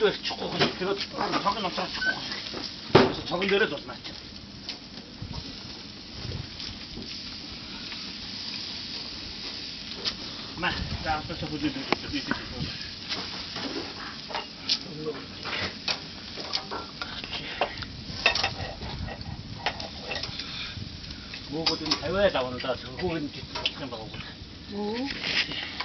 이거 축구 이거 적은 놈처럼 축구 그래서 적은 내려도 맞죠. 마, 자, 저 보지 뭐거든 대회에다 오늘 다 저거 보는 게 생각하고.